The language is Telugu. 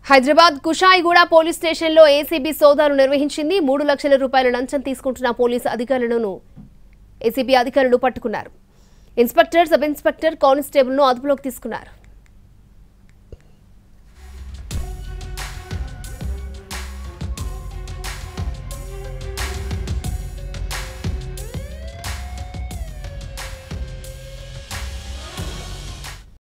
హైదరాబాద్ కుషాయిగూడ పోలీస్ స్టేషన్లో ఏసీబీ సోదాలు నిర్వహించింది. 3 లక్షల రూపాయల లంచం తీసుకుంటున్న పోలీసు అధికారులను ఏసీబీ అధికారులు పట్టుకున్నారు. ఇన్స్పెక్టర్, సబ్ ఇన్స్పెక్టర్, కానిస్టేబుల్ను అదుపులోకి తీసుకున్నారు.